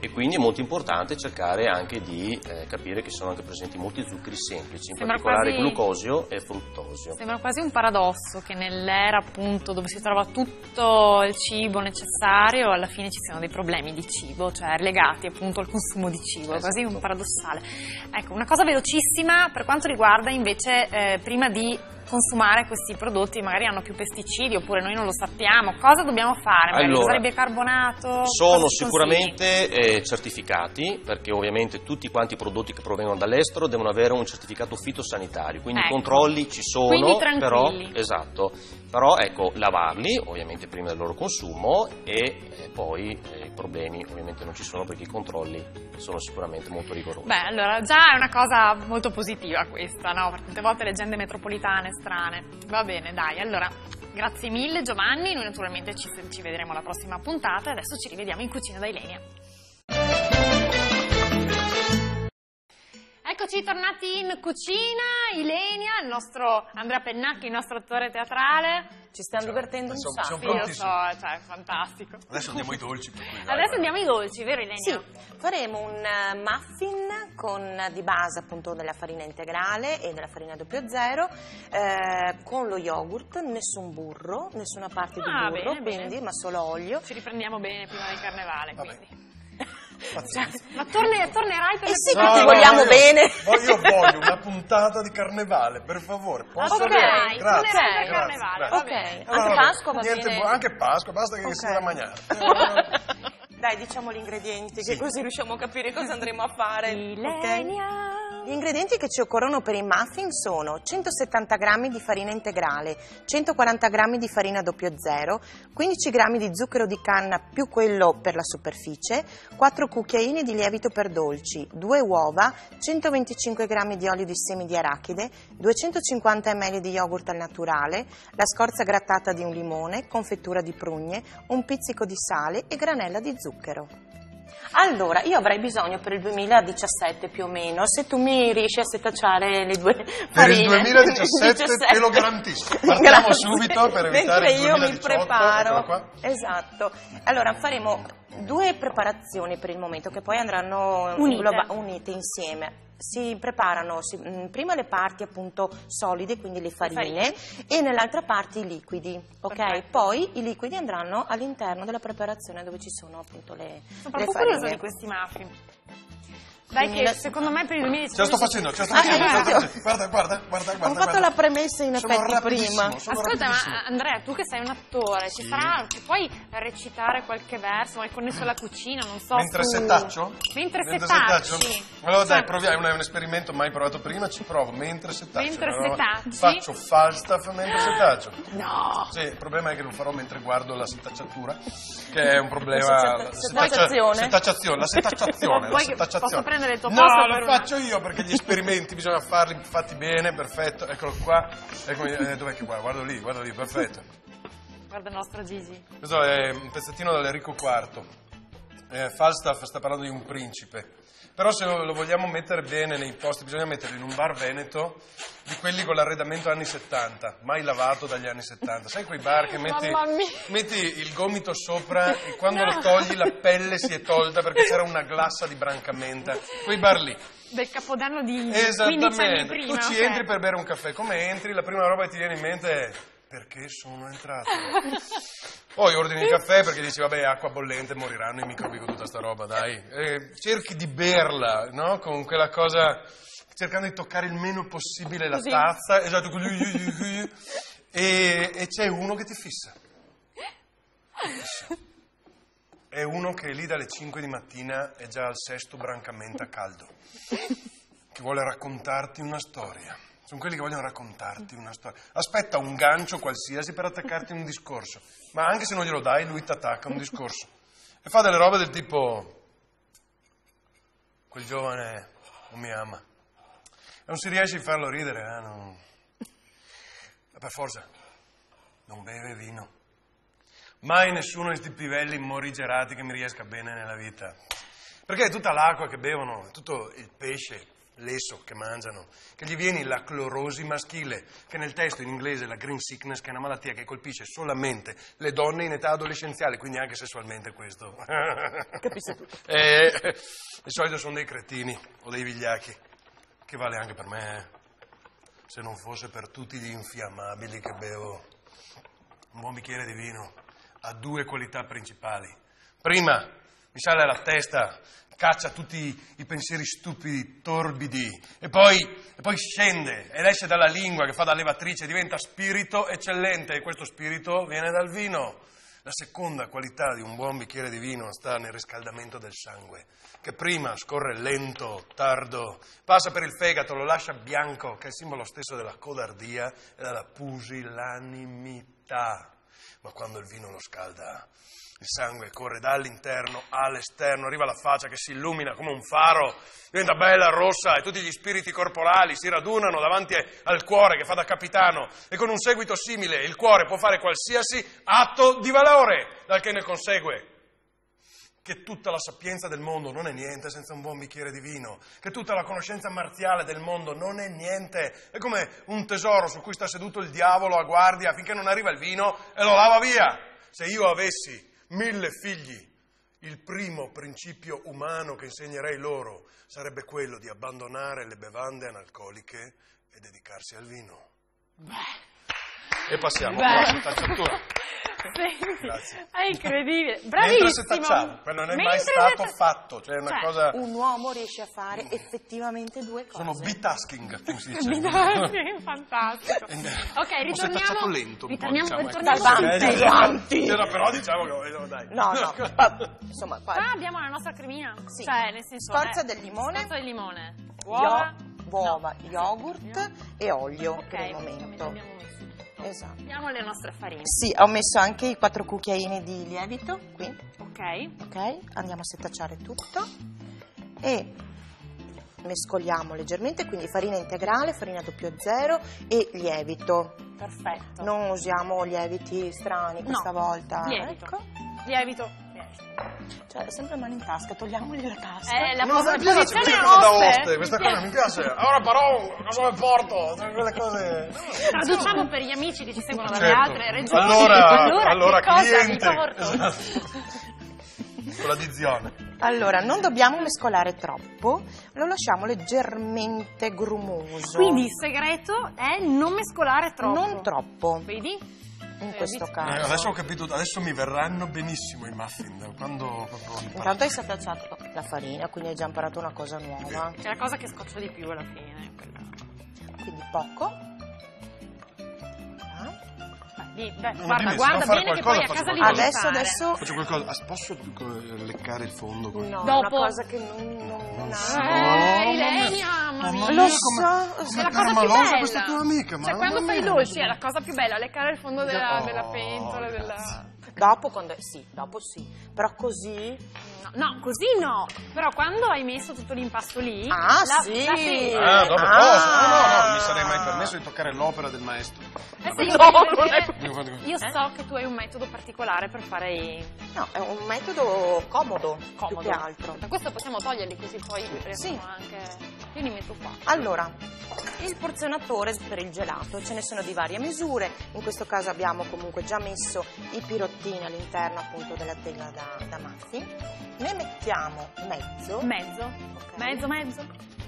e quindi è molto importante cercare anche di capire che sono anche presenti molti zuccheri semplici, in particolare glucosio e fruttosio. Sembra quasi un paradosso che nell'era appunto dove si trova tutto il cibo necessario alla fine ci siano dei problemi di cibo, cioè legati appunto al consumo di cibo, Esatto. quasi un paradossale. Ecco, una cosa velocissima per quanto riguarda invece prima di consumare questi prodotti, magari hanno più pesticidi oppure noi non lo sappiamo, cosa dobbiamo fare? Magari usare bicarbonato? Sono sicuramente certificati, perché ovviamente tutti quanti i prodotti che provengono dall'estero devono avere un certificato fitosanitario, quindi i controlli ci sono, quindi però, tranquilli. esatto, però ecco, lavarli ovviamente prima del loro consumo e poi i problemi ovviamente non ci sono perché i controlli sono sicuramente molto rigorosi. Beh, allora già è una cosa molto positiva questa, no? Perché tante volte leggende metropolitane strane. Va bene, dai, allora grazie mille Giovanni, noi naturalmente ci vedremo alla prossima puntata e adesso ci rivediamo in cucina da Ilenia. Eccoci tornati in cucina, Ilenia, il nostro Andrea Pennacchi, il nostro attore teatrale. Ci stiamo divertendo un Siamo sacco. Sì, lo prontissimi. so, cioè, fantastico. Adesso andiamo ai dolci. Per cui, Adesso andiamo ai dolci, vero Ilenia? Sì, faremo un muffin con di base appunto della farina integrale e della farina 00 con lo yogurt, nessun burro, nessuna parte di burro, bene, quindi bene. ma solo olio. Ci riprendiamo bene prima del carnevale, Vabbè. quindi. Pazienza. Ma tornerai per sì, le che ti vogliamo bene. Io voglio una puntata di carnevale, per favore. Posso Ok, avere? Grazie. tornerai per grazie, carnevale, grazie. va bene. Ok, Allora, anche Pasqua va niente bene. Anche Pasqua, basta che sia da mangiare. Dai, diciamo gli ingredienti, Sì. che così riusciamo a capire cosa andremo a fare. Ilenia. Ok? Gli ingredienti che ci occorrono per i muffin sono 170 g di farina integrale, 140 g di farina 00, 15 g di zucchero di canna più quello per la superficie, 4 cucchiaini di lievito per dolci, 2 uova, 125 g di olio di semi di arachide, 250 ml di yogurt al naturale, la scorza grattata di un limone, confettura di prugne, un pizzico di sale e granella di zucchero. Allora, io avrei bisogno per il 2017 più o meno, se tu mi riesci a setacciare le due Per il farine. 2017 te lo garantisco. Partiamo Grazie. subito per evitare Mentre il io 2018. mi preparo. Eccolo qua. Esatto. Allora, faremo 2 preparazioni per il momento che poi andranno unite insieme. Si preparano prima le parti appunto solide, quindi le farine, e nell'altra parte i liquidi, ok? Perfetto. Poi i liquidi andranno all'interno della preparazione dove ci sono appunto le Sono proprio curiosa di farine. questi muffin. Dai che secondo me per il 2017... Ce la sto facendo, ce la sto facendo. Guarda. Ho fatto la premessa in Sono effetti rapidissimo, prima. sono Ascolta, rapidissimo. ma Andrea, tu che sei un attore, ci puoi recitare qualche verso, ma è connesso alla cucina, non so, Mentre su... setaccio? Mentre setacci. Allora dai, proviamo, è un esperimento mai provato prima, ci provo, mentre setaccio. Mentre Allora, setacci? Faccio Falstaff mentre setaccio. No! Sì, il problema è che lo farò mentre guardo la setacciatura, che è un problema... Setacciazione. La setacciazione. Posso prendere il tuo No, posto lo per una- faccio io perché gli esperimenti bisogna farli fatti bene, perfetto, eccolo qua. Eccomi, dov'è che guardo lì, perfetto. Guarda il nostro Gigi. Questo è un pezzettino dall'Enrico IV. Falstaff sta parlando di un principe. Però se lo vogliamo mettere bene nei posti, bisogna metterlo in un bar veneto di quelli con l'arredamento anni 70, mai lavato dagli anni 70. Sai quei bar che metti il gomito sopra e quando lo togli la pelle si è tolta perché c'era una glassa di brancamenta. Quei bar lì. Del Capodanno di 15 anni Esattamente. prima. Tu ci ok. entri per bere un caffè. Come entri, la prima roba che ti viene in mente è perché sono entrato. Poi ordini il caffè perché dici vabbè acqua bollente, moriranno i microbi con tutta sta roba, dai. Cerchi di berla, no? Con quella cosa, cercando di toccare il meno possibile la tazza, esatto, e c'è uno che ti fissa. È uno che è lì dalle 5 di mattina è già al sesto brancamenta caldo, che vuole raccontarti una storia. Sono quelli che vogliono raccontarti una storia. Aspetta un gancio qualsiasi per attaccarti un discorso, ma anche se non glielo dai, lui ti attacca un discorso. E fa delle robe del tipo: quel giovane non mi ama. E non si riesce a farlo ridere, non... per forza, non beve vino. Mai nessuno di questi pivelli morigerati che mi riesca bene nella vita. Perché è tutta l'acqua che bevono, è tutto il pesce lesso che mangiano, che gli viene la clorosi maschile, che nel testo in inglese è la green sickness, che è una malattia che colpisce solamente le donne in età adolescenziale, quindi anche sessualmente questo. Capisci tu? Di solito sono dei cretini o dei vigliacchi, che vale anche per me, se non fosse per tutti gli infiammabili che bevo. Un buon bicchiere di vino ha 2 qualità principali. Prima, mi sale alla testa, caccia tutti i pensieri stupidi, torbidi, e poi scende ed esce dalla lingua che fa da levatrice, diventa spirito eccellente, e questo spirito viene dal vino. La seconda qualità di un buon bicchiere di vino sta nel riscaldamento del sangue, che prima scorre lento, tardo, passa per il fegato, lo lascia bianco, che è il simbolo stesso della codardia e della pusilanimità. Ma quando il vino lo scalda, il sangue corre dall'interno all'esterno, arriva alla faccia che si illumina come un faro, diventa bella, rossa, e tutti gli spiriti corporali si radunano davanti al cuore che fa da capitano, e con un seguito simile il cuore può fare qualsiasi atto di valore, dal che ne consegue che tutta la sapienza del mondo non è niente senza un buon bicchiere di vino, che tutta la conoscenza marziale del mondo non è niente, è come un tesoro su cui sta seduto il diavolo a guardia finché non arriva il vino e lo lava via. Se io avessi 1000 figli, il primo principio umano che insegnerei loro sarebbe quello di abbandonare le bevande analcoliche e dedicarsi al vino. E passiamo alla setacciatura. Grazie. È incredibile, bravissimo. Mentre setacciamo, non è mai stato fatto, cioè è una cosa... Un uomo riesce a fare effettivamente 2 cose. Sono bitasking, come si dice. Fantastico. Ok, Ho setacciato lento un po', ritorniamo Avanti. Però diciamo che dai. No, insomma, qua abbiamo la nostra cremina. Sì. Cioè, nel senso, scorza del limone, scorza del limone, uova, yogurt e olio per il momento. Abbiamo messo tutto. Esatto. Abbiamo le nostre farine. Sì, ho messo anche i 4 cucchiaini di lievito qui. Ok. Ok, andiamo a setacciare tutto e mescoliamo leggermente, quindi farina integrale, farina 00 e lievito. Perfetto. Non usiamo lieviti strani questa volta. Lievito. Ecco. Lievito. Cioè, sempre mano in tasca, togliamogli la tasca. La Non mi piace, posizione da oste. oste, questa cosa mi piace. Ora però, cosa mi porto? Quelle cose... Traduciamo per gli amici che ci seguono dalle Certo. altre regioni. Allora che cosa vi cliente. porto? Esatto. Con la dizione. Allora, non dobbiamo mescolare troppo, lo lasciamo leggermente grumoso. Quindi il segreto è non mescolare troppo. Non troppo, Vedi? in questo caso. Adesso ho capito, adesso mi verranno benissimo i muffin, quando proprio Intanto hai setacciato la farina, quindi hai già imparato una cosa nuova. È la cosa che scoccia di più alla fine. Quindi poco. Guarda bene che poi a casa li devi fare. Adesso faccio qualcosa. Posso leccare il fondo? no, Dopo. una cosa che non Ilenia, mamma mia. Lo so, È la cosa più malosa bella. questa tua amica, ma Cioè, quando mamma fai i mia. dolci è la cosa più bella, leccare il fondo della Oh, pentola, della... dopo sì, però così No, così no. Però quando hai messo tutto l'impasto lì... sì. Dopo posso. No, mi sarei mai permesso di toccare l'opera del maestro. Io so che tu hai un metodo particolare per fare i... No, è un metodo comodo. Più che altro. Da questo possiamo toglierli così poi riescono Sì. anche... Io li metto qua. Allora, il porzionatore per il gelato, ce ne sono di varie misure, in questo caso abbiamo comunque già messo i pirottini all'interno appunto della teglia da muffin, ne mettiamo mezzo. Mezzo. Mezzo.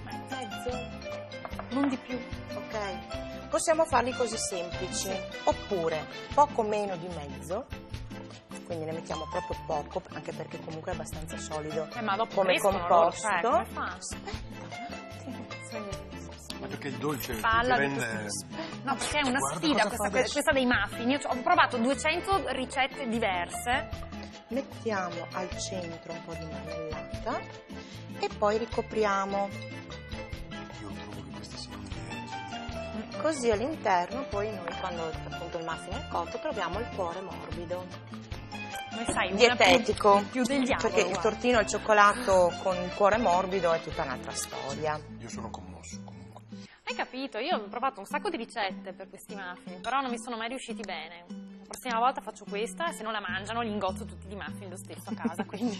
Non di più. Ok, possiamo farli così semplici, oppure poco meno di mezzo, quindi ne mettiamo proprio poco, anche perché comunque è abbastanza solido Ma dopo come crescono composto. loro, come fa? Aspetta un attimo. Ma perché il dolce ti Palla di rende... No, perché è una Guarda sfida cosa fa adesso. questa dei muffin. Io ho provato 200 ricette diverse. Mettiamo al centro un po' di marmellata e poi ricopriamo, Io trovo che questi siano lieti. così all'interno poi noi quando appunto il muffin è cotto troviamo il cuore morbido, Come sai, una dietetico, più del diavolo. perché il guarda. tortino al cioccolato con il cuore morbido è tutta un'altra storia. Io sono commosso comunque. Hai capito? Io ho provato un sacco di ricette per questi muffin, però non mi sono mai riusciti bene. prossima volta faccio questa e se non la mangiano li ingozzo tutti di muffin lo stesso a casa, quindi...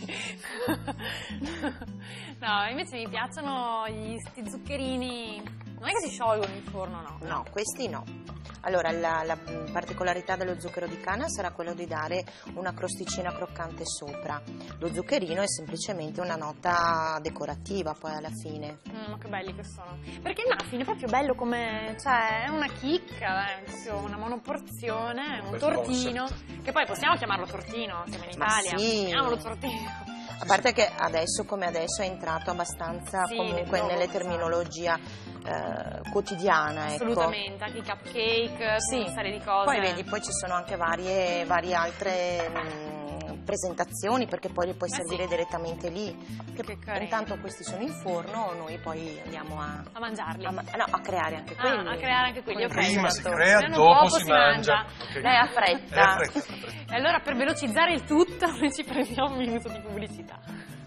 No, invece mi piacciono sti zuccherini... Non è che si sciolgono in forno, no? No, questi no. Allora, la particolarità dello zucchero di canna sarà quello di dare una crosticina croccante sopra. Lo zuccherino è semplicemente una nota decorativa poi alla fine. Ma che belli che sono. Perché il muffin è proprio bello come... cioè, è una chicca, una monoporzione, un tortino. Che poi possiamo chiamarlo tortino, siamo in Italia. Sì. Chiamiamolo tortino. A parte che adesso come adesso è entrato abbastanza comunque nelle terminologia quotidiana. Assolutamente, anche i cupcake, una serie di cose. Poi vedi, poi ci sono anche varie altre presentazioni, perché poi li puoi servire direttamente lì. Intanto questi sono in forno, noi poi andiamo a mangiarli. A creare anche quelli. A creare anche quelli, ok. Prima si crea, dopo si mangia. Okay. Lei ha fretta. E allora per velocizzare il tutto noi ci prendiamo un minuto di pubblicità.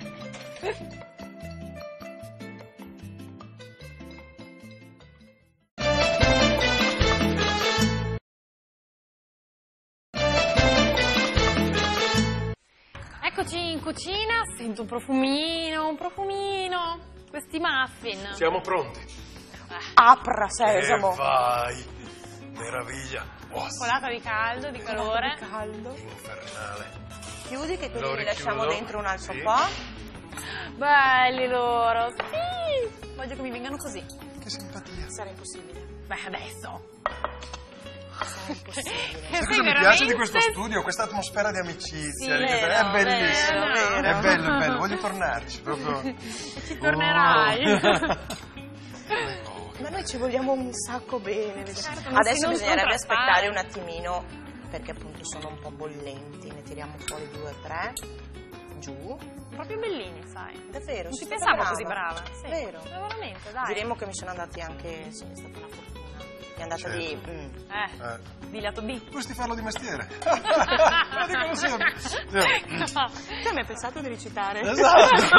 Eccoci in cucina, sento un profumino, questi muffin. Siamo pronti. Apra sesamo. E vai, meraviglia. Colata di caldo, di calore. Infernale. Chiudi che così li lasciamo dentro un altro po'. Belli loro, sì. Voglio che mi vengano così. Che simpatia. Sarà impossibile. Beh, adesso. Sai cosa mi piace di questo studio? Questa atmosfera di amicizia. Sì, è bellissimo. vero. È bello. Voglio tornarci proprio. Ci tornerai. Ma noi ci vogliamo un sacco bene. Certo, adesso bisognerebbe aspettare un attimino, perché appunto sono un po' bollenti. Ne tiriamo fuori 2 o 3. Giù. Proprio bellini, sai. Davvero. Non ci pensavo così brava. Sì. Vero. Veramente, dai. Diremmo che mi sono andati anche. Sì, è stata una fortuna. È andata di lato B. Dovresti farlo di mestiere. Lo dicono sempre. Tu hai mai pensato di recitare? Esatto.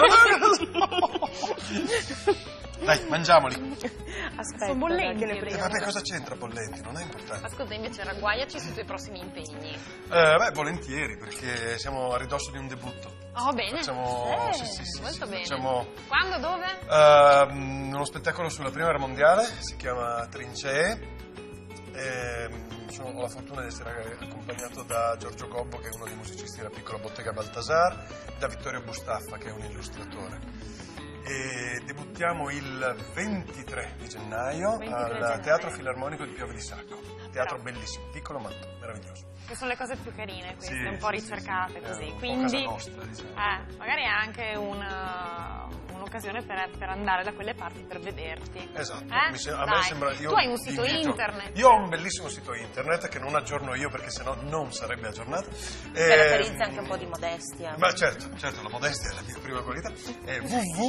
Dai, mangiamoli. Aspetta, sono bollenti. Vabbè, cosa c'entra bollenti? Non è importante. Ascolta, invece ragguagliaci sui tuoi prossimi impegni. Volentieri, perché siamo a ridosso di un debutto. Oh, bene. Facciamo... sì, molto bene. Facciamo... Quando, dove? Uno spettacolo sulla Prima Guerra Mondiale, si chiama Trincee. Ho la fortuna di essere accompagnato da Giorgio Gobbo, che è uno dei musicisti della Piccola Bottega Baltasar, e da Vittorio Bustaffa, che è un illustratore. E debuttiamo il 23 di gennaio al Teatro Filarmonico di Pieve di Sacco. Teatro bellissimo, piccolo ma meraviglioso. Che sono le cose più carine queste, sì, un po' ricercate così. Un quindi po' casa nostra, diciamo. Magari è anche un'occasione per andare da quelle parti per vederti. Esatto, a me sembra. Tu hai un sito internet? Io ho un bellissimo sito internet che non aggiorno io, perché sennò non sarebbe aggiornato. Caratterizza anche un po' di modestia. Ma certo, la modestia è la mia prima qualità. È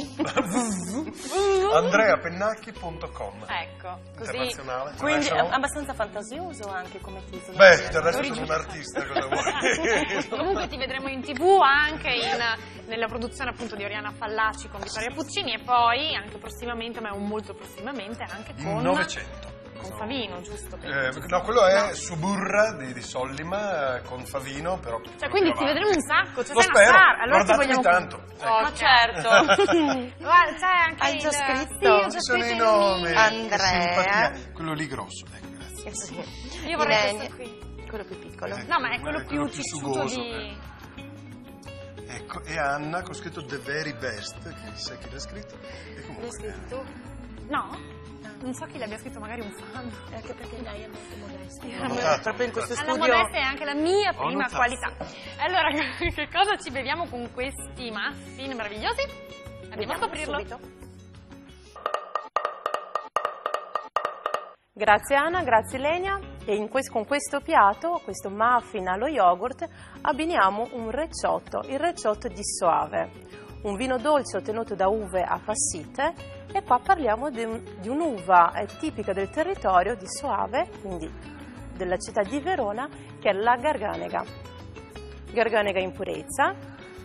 www.andreapennacchi.com. Ecco, così. Internazionale. Quindi è abbastanza fantasioso anche come titolo. Beh, del resto sono un artista, cosa vuoi? Comunque ti vedremo in TV anche nella produzione appunto di Oriana Fallaci con Vittoria Puccini, e poi anche prossimamente, ma molto prossimamente, anche con 900. Con Favino, giusto? No, quello è Suburra di Sollima con Favino, però. Cioè, quindi ti vedremo un sacco, cioè lo sei spero, una star. Allora ti guardatemi vogliamo tanto. Ma certo. Guarda, c'è anche Hai già scritto? Sì, ho già Ci sono scritto i nomi. Andrea. Quello lì grosso, ecco, grazie. Sì. Io vorrei questo qui. Quello più piccolo. No, ma è quello più cicciuto sugoso, di... Ecco, e Anna con scritto The Very Best, che chissà chi l'ha scritto. E comunque, L'hai scritto? No? Non so chi l'abbia scritto, magari un fan. Anche perché lei è molto modesta. notato, Proprio in questo La studio. modestia è anche la mia prima notato. qualità. Allora, che cosa ci beviamo con questi muffin meravigliosi? Andiamo a scoprirlo. Subito. Grazie Anna, grazie Lenia. E con questo piatto, questo muffin allo yogurt, abbiniamo un recciotto, il recciotto di Soave. Un vino dolce ottenuto da uve appassite, e qua parliamo di un'uva tipica del territorio di Soave, quindi della città di Verona, che è la Garganega. Garganega in purezza,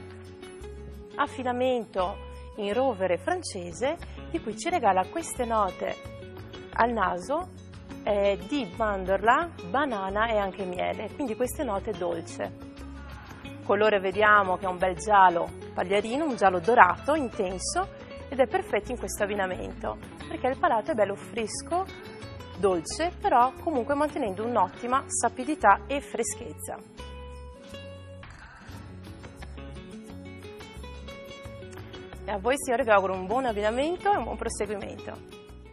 affinamento in rovere francese, di cui ci regala queste note al naso di mandorla, banana e anche miele, quindi queste note dolce. Colore vediamo che è un bel giallo pagliarino, un giallo dorato, intenso, ed è perfetto in questo abbinamento, perché il palato è bello fresco, dolce, però comunque mantenendo un'ottima sapidità e freschezza. E a voi signore vi auguro un buon abbinamento e un buon proseguimento.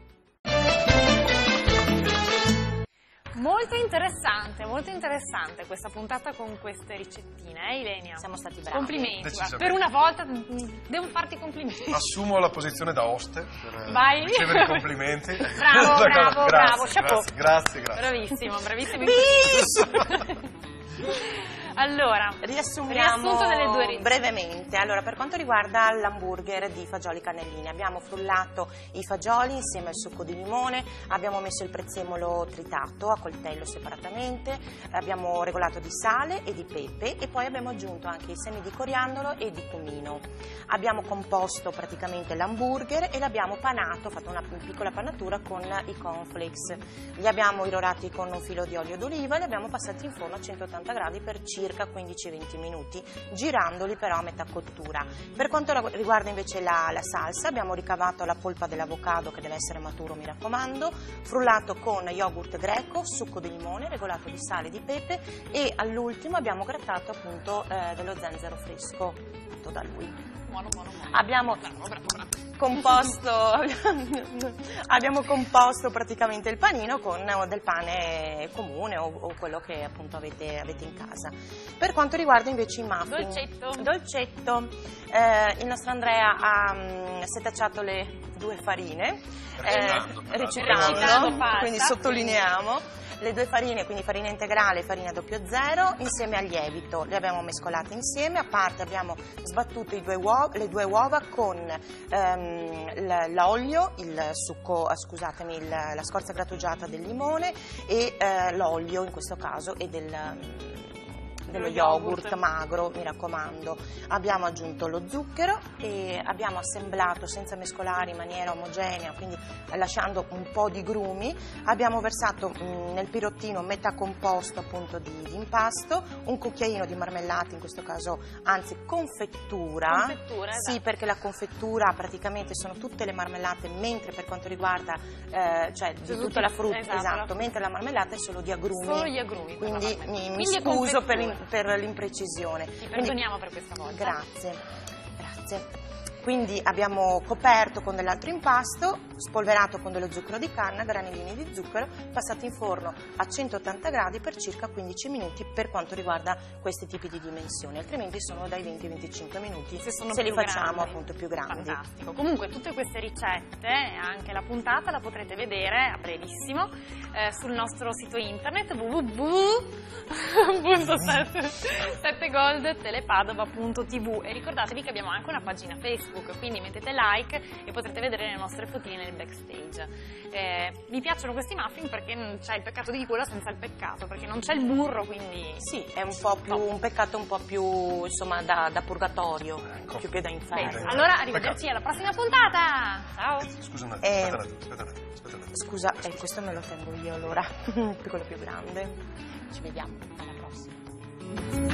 Molto interessante questa puntata con queste ricettine, Ilenia? Siamo stati bravi. Complimenti, guarda, per una volta devo farti complimenti. Assumo la posizione da oste per Vai. ricevere i complimenti. Bravo, chapeau. Grazie. Bravissimo. Bellissimo! Allora, riassumiamo riassunto delle due ricette. brevemente. Allora, per quanto riguarda l'hamburger di fagioli cannellini, abbiamo frullato i fagioli insieme al succo di limone, abbiamo messo il prezzemolo tritato a coltello separatamente, abbiamo regolato di sale e di pepe e poi abbiamo aggiunto anche i semi di coriandolo e di cumino. Abbiamo composto praticamente l'hamburger e l'abbiamo panato, fatto una piccola panatura con i cornflakes. Li abbiamo irrorati con un filo di olio d'oliva e li abbiamo passati in forno a 180 gradi per circa 15-20 minuti, girandoli però a metà cottura. Per quanto riguarda invece la salsa, abbiamo ricavato la polpa dell'avocado, che deve essere maturo, mi raccomando, frullato con yogurt greco, succo di limone, regolato di sale e di pepe, e all'ultimo abbiamo grattato appunto dello zenzero fresco fatto da lui. Buono. Abbiamo composto praticamente il panino con del pane comune o quello che appunto avete in casa. Per quanto riguarda invece i muffin, dolcetto, il nostro Andrea ha setacciato le due farine, recitando, quindi sottolineiamo. Le due farine, quindi farina integrale e farina 00, insieme al lievito, le abbiamo mescolate insieme. A parte abbiamo sbattuto le due uova con l'olio, il succo, la scorza grattugiata del limone e l'olio in questo caso e dello yogurt magro, mi raccomando. Abbiamo aggiunto lo zucchero e abbiamo assemblato senza mescolare in maniera omogenea, quindi lasciando un po' di grumi. Abbiamo versato nel pirottino metà composto appunto di impasto, un cucchiaino di marmellata, in questo caso anzi confettura, esatto. Sì, perché la confettura praticamente sono tutte le marmellate, mentre per quanto riguarda di tutta la frutta, esatto, mentre la marmellata è solo di agrumi. Solo gli agrumi. Quindi mi scuso per l'imprecisione. Ti perdoniamo per questa volta. Grazie. Quindi abbiamo coperto con dell'altro impasto, spolverato con dello zucchero di canna, granellini di zucchero, passati in forno a 180 gradi per circa 15 minuti per quanto riguarda questi tipi di dimensioni, altrimenti sono dai 20 ai 25 minuti se li facciamo appunto più grandi. Fantastico. Comunque tutte queste ricette e anche la puntata la potrete vedere a brevissimo sul nostro sito internet www.7goldtelepadova.tv e ricordatevi che abbiamo anche una pagina Facebook, quindi mettete like e potrete vedere le nostre fotine nel backstage. Mi piacciono questi muffin perché non c'è il peccato di quella senza il peccato, perché non c'è il burro, quindi sì, è un po' più un peccato un po' più insomma da purgatorio, più che da inferno. Allora arrivederci alla prossima puntata. Ciao. Scusa un attimo, aspetta un attimo. Scusa, questo me lo tengo io allora, quello più grande. Ci vediamo alla prossima.